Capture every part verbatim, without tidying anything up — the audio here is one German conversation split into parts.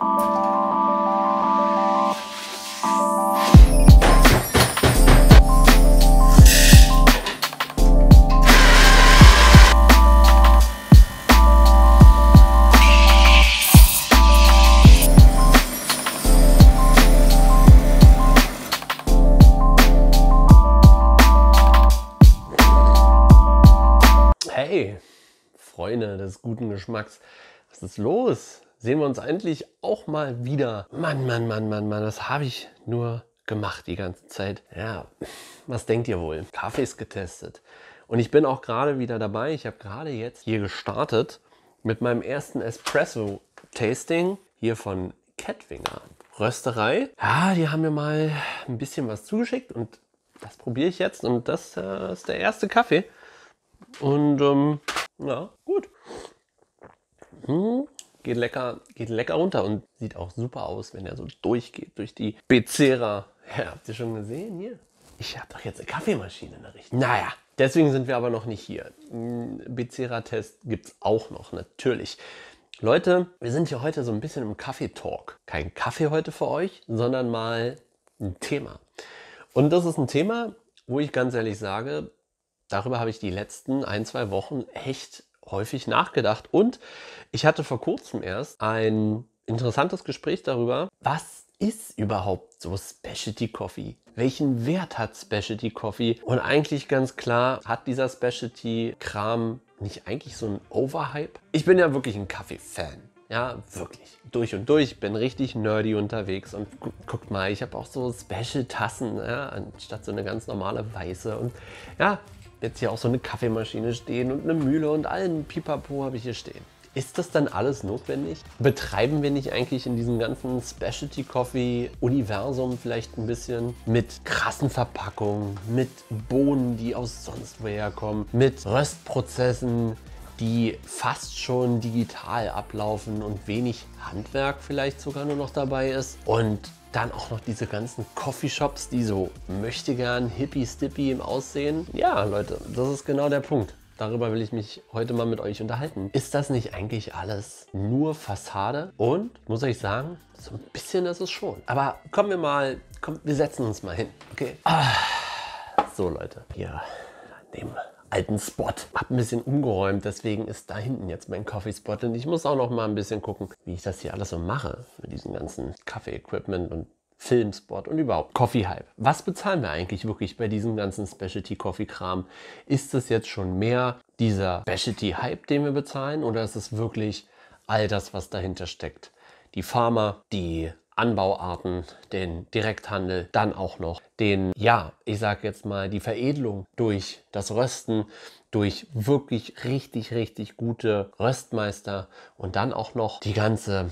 Hey, Freunde des guten Geschmacks, was ist los? Sehen wir uns endlich auch mal wieder. Mann, Mann, Mann, Mann, Mann, was habe ich nur gemacht die ganze Zeit? Ja, was denkt ihr wohl? Kaffees getestet. Und ich bin auch gerade wieder dabei. Ich habe gerade jetzt hier gestartet mit meinem ersten Espresso-Tasting hier von Kettwinger Rösterei. Ja, die haben mir mal ein bisschen was zugeschickt und das probiere ich jetzt. Und das äh, ist der erste Kaffee. Und ähm, ja, gut. Hm, geht lecker, geht lecker runter und sieht auch super aus, wenn er so durchgeht durch die Becerra. Ja, habt ihr schon gesehen hier? Ich habe doch jetzt eine Kaffeemaschine in der Richtung. Naja, deswegen sind wir aber noch nicht hier. Becerra-Test gibt es auch noch, natürlich. Leute, wir sind hier heute so ein bisschen im Kaffee-Talk. Kein Kaffee heute für euch, sondern mal ein Thema. Und das ist ein Thema, wo ich ganz ehrlich sage, darüber habe ich die letzten ein, zwei Wochen echt häufig nachgedacht. Und ich hatte vor kurzem erst ein interessantes Gespräch darüber, was ist überhaupt so Specialty Coffee? Welchen Wert hat Specialty Coffee? Und eigentlich ganz klar, hat dieser Specialty-Kram nicht eigentlich so einen Overhype? Ich bin ja wirklich ein Kaffee-Fan. Ja, wirklich. Durch und durch. Bin richtig nerdy unterwegs. Und gu guckt mal, ich habe auch so Special-Tassen, ja, anstatt so eine ganz normale weiße. Und ja, jetzt hier auch so eine Kaffeemaschine stehen und eine Mühle und allen Pipapo habe ich hier stehen. Ist das dann alles notwendig? Betreiben wir nicht eigentlich in diesem ganzen Specialty Coffee Universum vielleicht ein bisschen mit krassen Verpackungen, mit Bohnen, die aus sonst woher kommen, mit Röstprozessen, die fast schon digital ablaufen und wenig Handwerk vielleicht sogar nur noch dabei ist? Und dann auch noch diese ganzen Coffeeshops, die so möchtegern hippie-stippy im Aussehen. Ja, Leute, das ist genau der Punkt. Darüber will ich mich heute mal mit euch unterhalten. Ist das nicht eigentlich alles nur Fassade? Und, muss ich sagen, so ein bisschen ist es schon. Aber kommen wir mal, komm, wir setzen uns mal hin, okay? Ah, so, Leute, hier an dem alten Spot. Hab ein bisschen umgeräumt, deswegen ist da hinten jetzt mein Coffee-Spot. Und ich muss auch noch mal ein bisschen gucken, wie ich das hier alles so mache mit diesem ganzen Kaffee-Equipment und Filmspot und überhaupt Coffee-Hype. Was bezahlen wir eigentlich wirklich bei diesem ganzen Specialty-Coffee-Kram? Ist es jetzt schon mehr dieser Specialty-Hype, den wir bezahlen, oder ist es wirklich all das, was dahinter steckt? Die Farmer, die Anbauarten, den Direkthandel, dann auch noch den, ja, ich sage jetzt mal, die Veredelung durch das Rösten, durch wirklich richtig, richtig gute Röstmeister und dann auch noch die ganze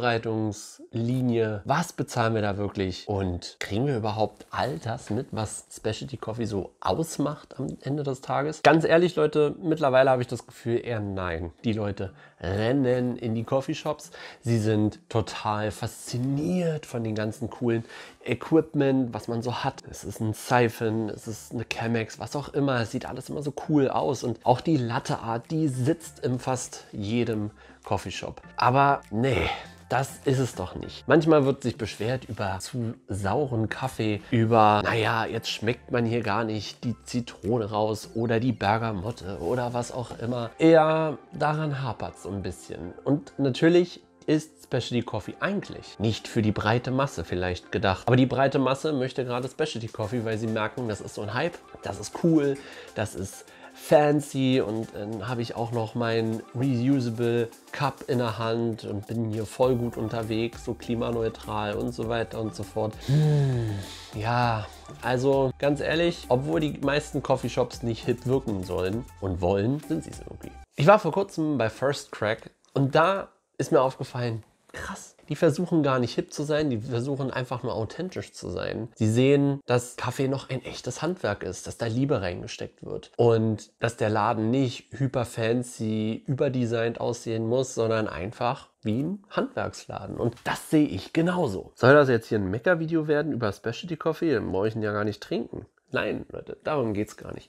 Zubereitungslinie. Was bezahlen wir da wirklich? Und kriegen wir überhaupt all das mit, was Specialty Coffee so ausmacht am Ende des Tages? Ganz ehrlich, Leute, mittlerweile habe ich das Gefühl eher nein. Die Leute rennen in die Coffeeshops. Sie sind total fasziniert von den ganzen coolen Equipment, was man so hat. Es ist ein Siphon, es ist eine Chemex, was auch immer. Es sieht alles immer so cool aus. Und auch die Latte Art, die sitzt in fast jedem Coffeeshop. Aber nee, das ist es doch nicht. Manchmal wird sich beschwert über zu sauren Kaffee, über, naja, jetzt schmeckt man hier gar nicht die Zitrone raus oder die Bergamotte oder was auch immer. Eher daran hapert es so ein bisschen. Und natürlich ist Specialty Coffee eigentlich nicht für die breite Masse vielleicht gedacht. Aber die breite Masse möchte gerade Specialty Coffee, weil sie merken, das ist so ein Hype, das ist cool, das ist fancy, und dann habe ich auch noch meinen Reusable Cup in der Hand und bin hier voll gut unterwegs, so klimaneutral und so weiter und so fort. Hm, ja, also ganz ehrlich, obwohl die meisten Coffeeshops nicht hip wirken sollen und wollen, sind sie es irgendwie. Ich war vor kurzem bei First Crack und da ist mir aufgefallen, krass, die versuchen gar nicht hip zu sein, die versuchen einfach nur authentisch zu sein. Sie sehen, dass Kaffee noch ein echtes Handwerk ist, dass da Liebe reingesteckt wird und dass der Laden nicht hyper fancy, überdesignt aussehen muss, sondern einfach wie ein Handwerksladen. Und das sehe ich genauso. Soll das jetzt hier ein Mecker-Video werden über Specialty Coffee? Dann brauche ich ihn ja gar nicht trinken. Nein, Leute, darum geht es gar nicht.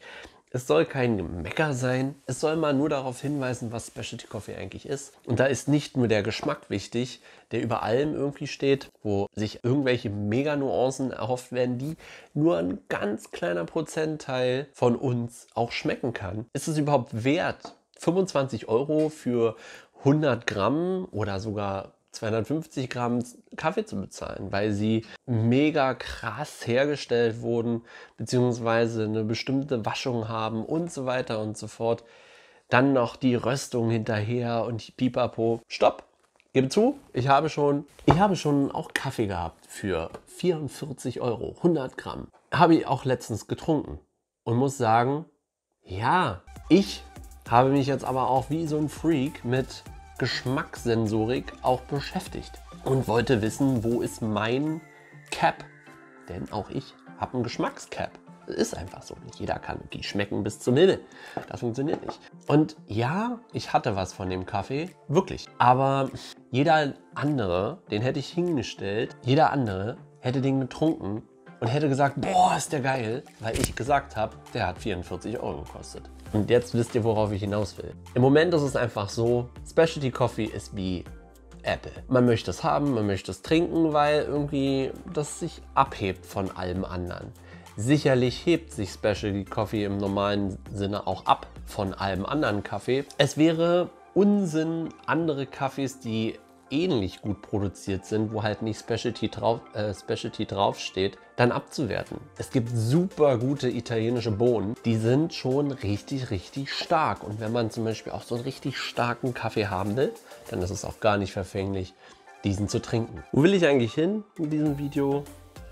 Es soll kein Gemecker sein. Es soll mal nur darauf hinweisen, was Specialty Coffee eigentlich ist. Und da ist nicht nur der Geschmack wichtig, der über allem irgendwie steht, wo sich irgendwelche Mega-Nuancen erhofft werden, die nur ein ganz kleiner Prozentteil von uns auch schmecken kann. Ist es überhaupt wert, fünfundzwanzig Euro für hundert Gramm oder sogar zweihundertfünfzig Gramm Kaffee zu bezahlen, weil sie mega krass hergestellt wurden, beziehungsweise eine bestimmte Waschung haben und so weiter und so fort. Dann noch die Röstung hinterher und pipapo. Stopp! Gebe zu, ich habe schon, ich habe schon auch Kaffee gehabt für vierundvierzig Euro, hundert Gramm. Habe ich auch letztens getrunken und muss sagen, ja, ich habe mich jetzt aber auch wie so ein Freak mit Geschmackssensorik auch beschäftigt und wollte wissen, wo ist mein Cap? Denn auch ich habe einen Geschmackscap. Das ist einfach so. Nicht jeder kann die schmecken bis zum Himmel. Das funktioniert nicht. Und ja, ich hatte was von dem Kaffee, wirklich. Aber jeder andere, den hätte ich hingestellt, jeder andere hätte den getrunken und hätte gesagt, boah, ist der geil, weil ich gesagt habe, der hat vierundvierzig Euro gekostet. Und jetzt wisst ihr, worauf ich hinaus will. Im Moment ist es einfach so, Specialty Coffee ist wie Apple. Man möchte es haben, man möchte es trinken, weil irgendwie das sich abhebt von allem anderen. Sicherlich hebt sich Specialty Coffee im normalen Sinne auch ab von allem anderen Kaffee. Es wäre Unsinn, andere Kaffees, die ähnlich gut produziert sind, wo halt nicht Specialty drauf, äh, Specialty draufsteht, dann abzuwerten. Es gibt super gute italienische Bohnen, die sind schon richtig, richtig stark. Und wenn man zum Beispiel auch so einen richtig starken Kaffee haben will, dann ist es auch gar nicht verfänglich, diesen zu trinken. Wo will ich eigentlich hin in diesem Video?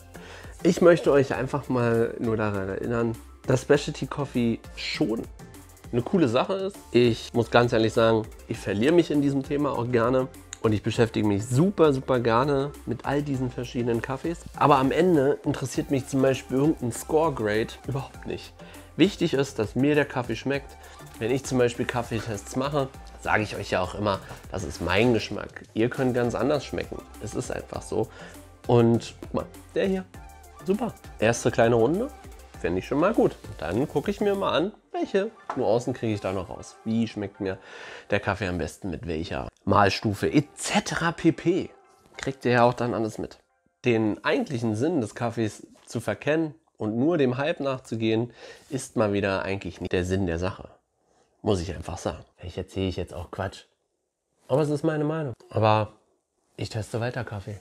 Ich möchte euch einfach mal nur daran erinnern, dass Specialty Coffee schon eine coole Sache ist. Ich muss ganz ehrlich sagen, ich verliere mich in diesem Thema auch gerne. Und ich beschäftige mich super, super gerne mit all diesen verschiedenen Kaffees. Aber am Ende interessiert mich zum Beispiel irgendein Score-Grade überhaupt nicht. Wichtig ist, dass mir der Kaffee schmeckt. Wenn ich zum Beispiel Kaffeetests mache, sage ich euch ja auch immer, das ist mein Geschmack. Ihr könnt ganz anders schmecken. Es ist einfach so. Und guck mal, der hier, super. Erste kleine Runde, finde ich schon mal gut. Und dann gucke ich mir mal an, welche Nuancen kriege ich da noch raus. Wie schmeckt mir der Kaffee am besten mit welcher Mahlstufe et cetera pp. Kriegt ihr ja auch dann alles mit. Den eigentlichen Sinn des Kaffees zu verkennen und nur dem Hype nachzugehen, ist mal wieder eigentlich nicht der Sinn der Sache. Muss ich einfach sagen. Vielleicht erzähle ich jetzt auch Quatsch. Aber es ist meine Meinung. Aber ich teste weiter Kaffee.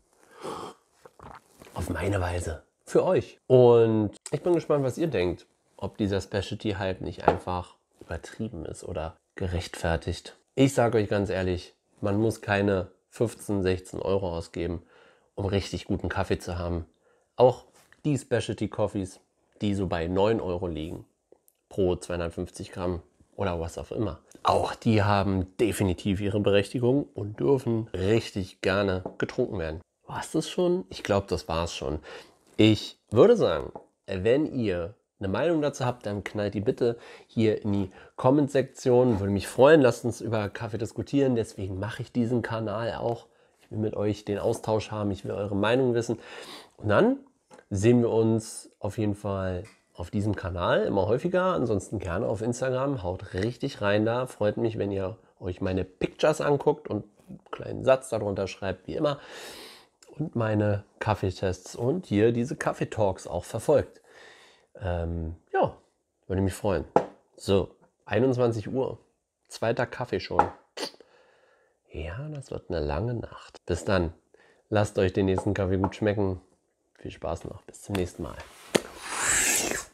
Auf meine Weise. Für euch. Und ich bin gespannt, was ihr denkt. Ob dieser Specialty-Hype nicht einfach übertrieben ist oder gerechtfertigt. Ich sage euch ganz ehrlich, man muss keine fünfzehn, sechzehn Euro ausgeben, um richtig guten Kaffee zu haben. Auch die Specialty Coffees, die so bei neun Euro liegen, pro zweihundertfünfzig Gramm oder was auch immer. Auch die haben definitiv ihre Berechtigung und dürfen richtig gerne getrunken werden. War es das schon? Ich glaube, das war es schon. Ich würde sagen, wenn ihr eine Meinung dazu habt, dann knallt die bitte hier in die Comment-Sektion. Würde mich freuen, lasst uns über Kaffee diskutieren. Deswegen mache ich diesen Kanal auch. Ich will mit euch den Austausch haben, ich will eure Meinung wissen. Und dann sehen wir uns auf jeden Fall auf diesem Kanal immer häufiger. Ansonsten gerne auf Instagram. Haut richtig rein da. Freut mich, wenn ihr euch meine Pictures anguckt und einen kleinen Satz darunter schreibt, wie immer. Und meine Kaffeetests und hier diese Kaffeetalks auch verfolgt. Ähm, ja, würde mich freuen. So, einundzwanzig Uhr. Zweiter Kaffee schon. Ja, das wird eine lange Nacht. Bis dann. Lasst euch den nächsten Kaffee gut schmecken. Viel Spaß noch. Bis zum nächsten Mal.